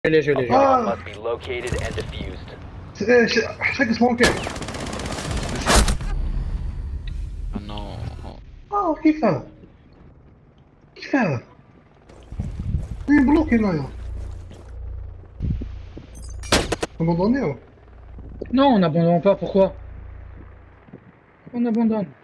Je l'ai. Ah, Must be located and defused. حشاك اسمه كيف؟ non. كيف هذا؟ كيف هذا؟ بلوكي هنايا. Abandonné. Non, on n'abandonne pas, pourquoi? On abandonne.